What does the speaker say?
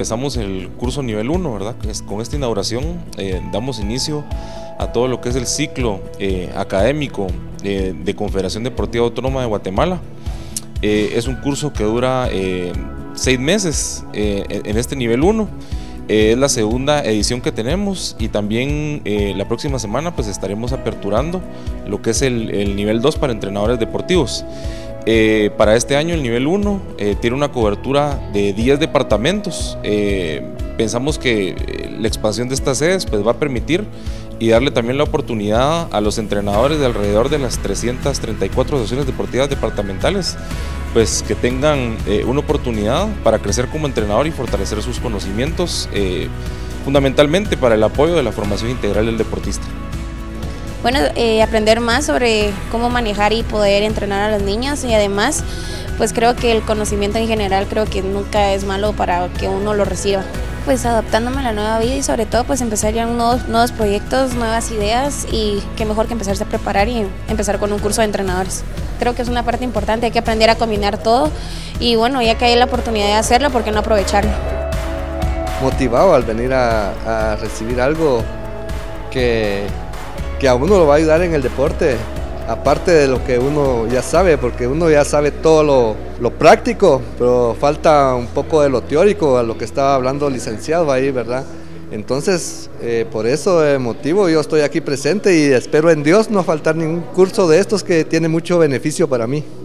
empezamos el curso nivel 1, ¿verdad? Con esta inauguración damos inicio a todo lo que es el ciclo académico de Confederación Deportiva Autónoma de Guatemala. Es un curso que dura 6 meses en este nivel 1. Es la segunda edición que tenemos y también la próxima semana pues estaremos aperturando lo que es el nivel 2 para entrenadores deportivos. Para este año el nivel 1 tiene una cobertura de 10 departamentos. Pensamos que la expansión de estas sedes pues va a permitir y darle también la oportunidad a los entrenadores de alrededor de las 334 asociaciones deportivas departamentales pues que tengan una oportunidad para crecer como entrenador y fortalecer sus conocimientos, fundamentalmente para el apoyo de la formación integral del deportista. Bueno, aprender más sobre cómo manejar y poder entrenar a los niños, y además pues creo que el conocimiento en general creo que nunca es malo para que uno lo reciba. Pues adaptándome a la nueva vida y sobre todo pues empezar ya nuevos proyectos, nuevas ideas, y qué mejor que empezarse a preparar y empezar con un curso de entrenadores. Creo que es una parte importante, hay que aprender a combinar todo y bueno, ya que hay la oportunidad de hacerlo, ¿por qué no aprovecharlo? Motivado al venir a recibir algo que a uno lo va a ayudar en el deporte, aparte de lo que uno ya sabe, porque uno ya sabe todo lo práctico, pero falta un poco de lo teórico, a lo que estaba hablando el licenciado ahí, ¿verdad? Entonces, por eso motivo yo estoy aquí presente y espero en Dios no faltar ningún curso de estos que tiene mucho beneficio para mí.